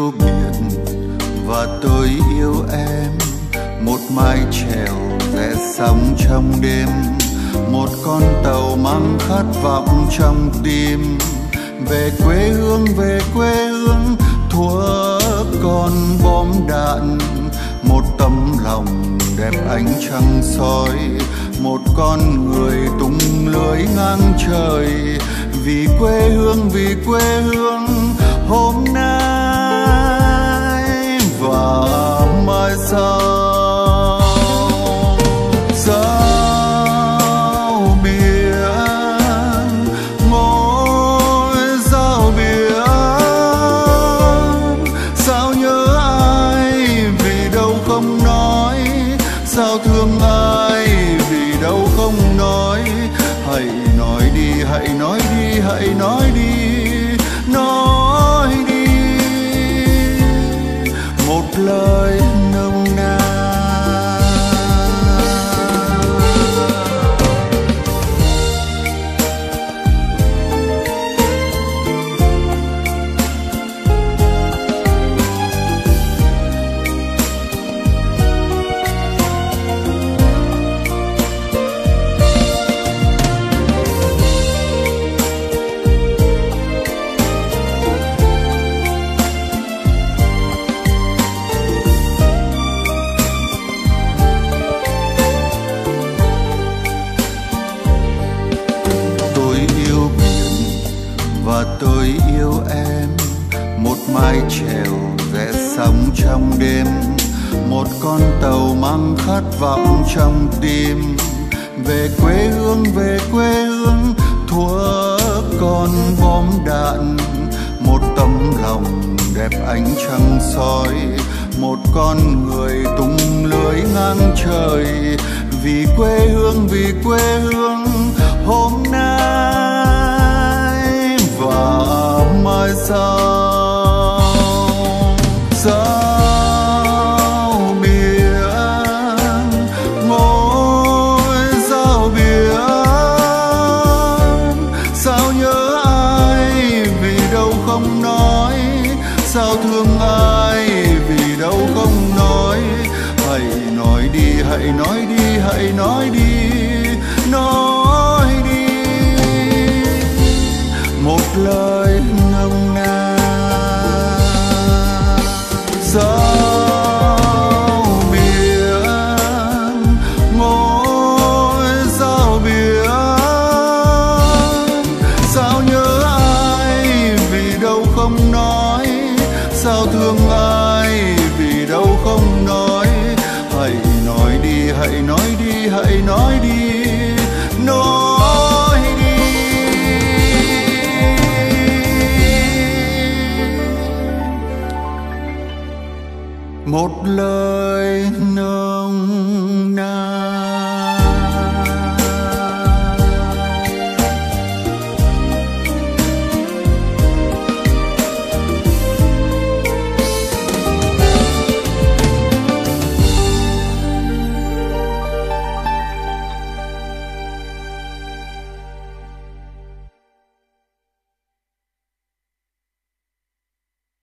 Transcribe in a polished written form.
yêu biển và tôi yêu em, một mái chèo rẽ sóng trong đêm, một con tàu mang khát vọng trong tim. Về quê hương thuở còn bom đạn, một tấm lòng đẹp ánh trăng soi, một con người tung lưới ngang trời. Vì quê hương hôm nay và mai sau. Giao biển, ngôi giao biển, sao nhớ ai vì đâu không nói, sao thương ai vì đâu không nói. Hãy nói đi, hãy nói đi, hãy nói đi, nói đi một lời nồng nàn. Tôi yêu em, một mái chèo rẽ sóng trong đêm, một con tàu mang khát vọng trong tim. Về quê hương thuở còn bom đạn, một tấm lòng đẹp ánh trăng soi, một con người tung lưới ngang trời. Vì quê hương